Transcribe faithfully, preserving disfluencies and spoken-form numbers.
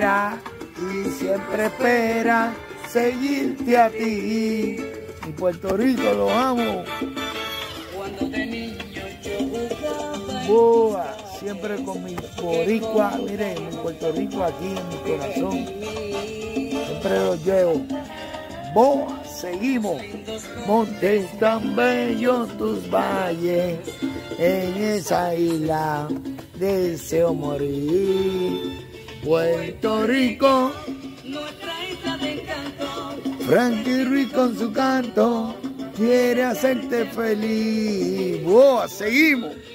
espera y siempre espera seguirte a ti. Mi Puerto Rico, lo amo. Cuando de niño yo jugaba. Boa, siempre con mi boricua, miren, mi Puerto Rico aquí en mi corazón. Siempre lo llevo. Boa, seguimos. Montes tan bellos tus valles, en esa isla deseo morir. Puerto Rico, Nuestra isla de encanto. Frankie Ruiz con su canto quiere hacerte feliz. Boa, seguimos.